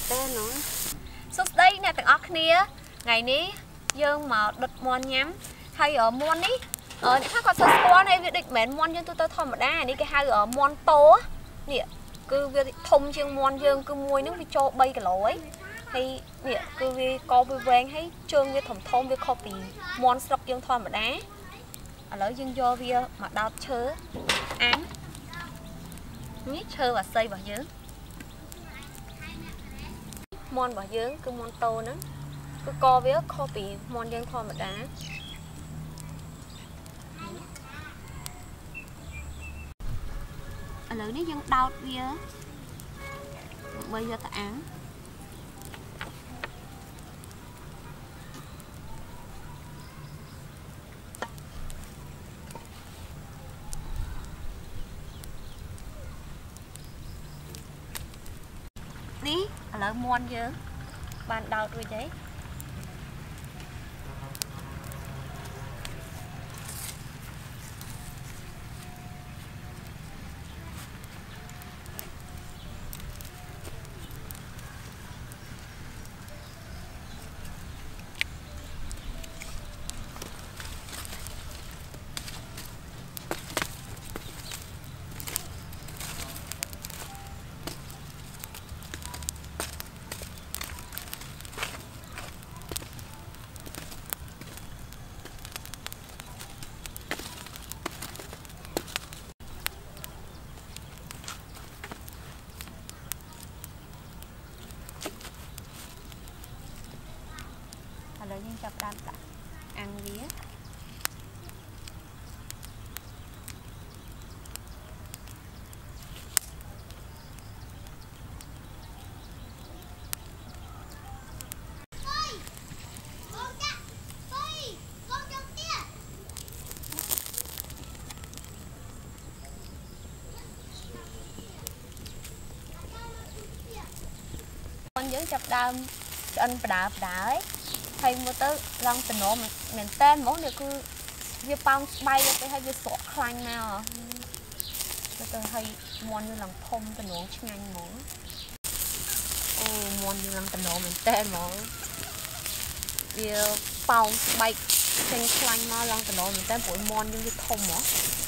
tên nó số đây nè tặng óc nia ngày ní dương mà đứt mòn nhắm hay ở mòn ní ở những con sơ qua này việc định mến mòn dương tôi thòm ở đá đi cái hai ở mòn tố nè cứ việc thông chương mòn dương cứ môi nước đi cho bay cái lối hay nè cứ việc co với vàng hay chương việc thầm thông việc copy mòn sọc dương thòm ở đá ở lỡ dương do việc mà đào chớ án nhít chơ và xây vào dưới mòn vào dưới cứ mòn tô nữa cứ co với copy mòn dương thòm ở đá lỡ nếu dân đau bia bây giờ ta án ní lỡ muôn chứ bạn đau rồi đấy rồi nhưng chập đam đã ăn vía con dưới chập đam anh đá ấy hay mua tới lần từ nó mình tên món này cứ việc bao bay cái hay việc sọ khanh nào tôi hay món như làm thông từ nó chứ nhanh món món như làm từ nó mình tên món việc bao bay trên khanh mà lần từ nó mình tên mỗi món như việc thông đó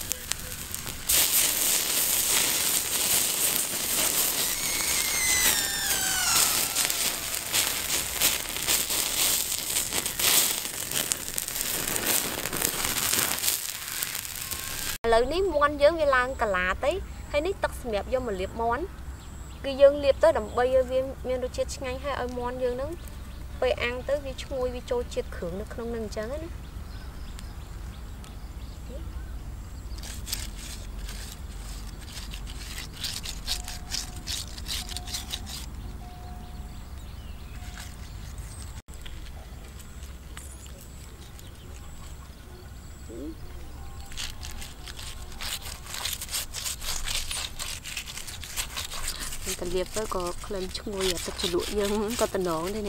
lời ní món dưỡng về làng cả lá tới hay ní tắc đẹp do mà liệp món cái dương liệp tới đầm bây viên miền đồ chết ngay hay ở món dương nó bây ăn tới vì chui vì trôi chết khưởng nó không nâng chán hết cần liệp với có lần chui ở tập lụa nhưng có tần nón đây nè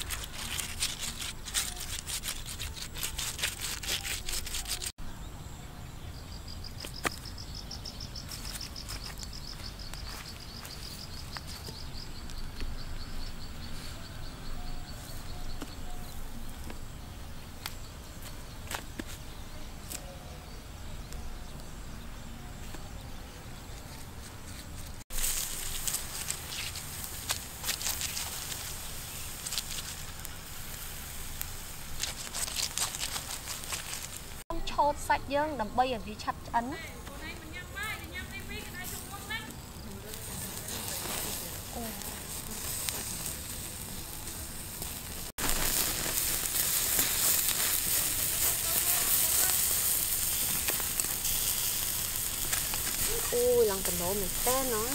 chốt sạch dương đầm bây ở vì chặt ấn ui lần cần nổ mình tên nó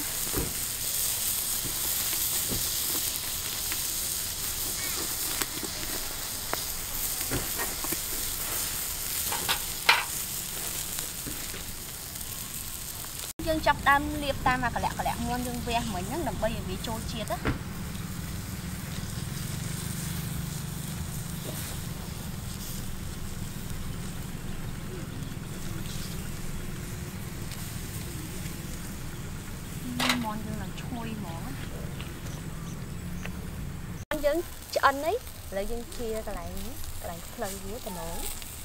dương chập đam liệp ta mà cả lẹ muôn dương ve mới nhấc đầm bây vì trôi chiết á món dương là chui mỏ ăn đấy lấy dân chia cái này lần dưới cái nón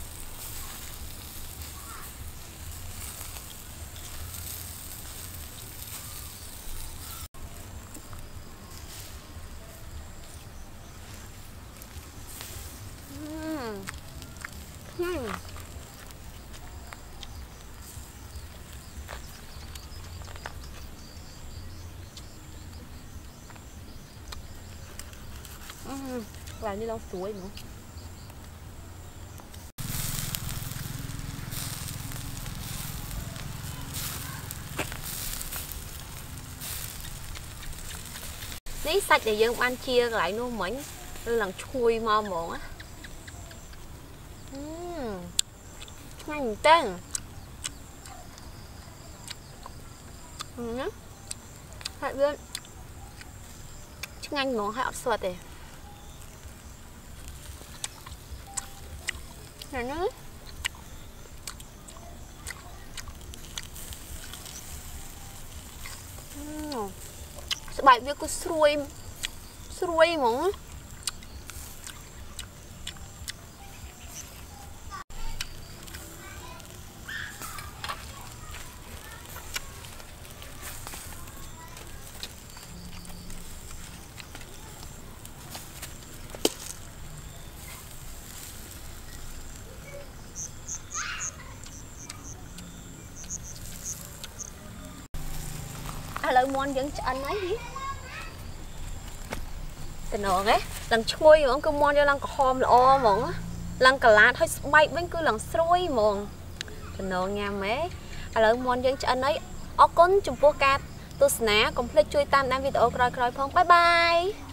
làm như lau suối nữa lấy sạch để dân ăn chia lại luôn mấy lần chui mò mộn á ngon tên hãy biết ngon món hãy ọt sọt này nữa bài viết có xuôi món lời món vẫn ăn ấy tình nọ ấy lần chui mà cứ món cho lần có hôm là o món lần cả lá thôi bay vẫn cứ lần xuôi món tình nọ nghe mấy lời món vẫn ăn ấy ở con chụp pocat tôi sná complete chui tam đang video cày phong bye bye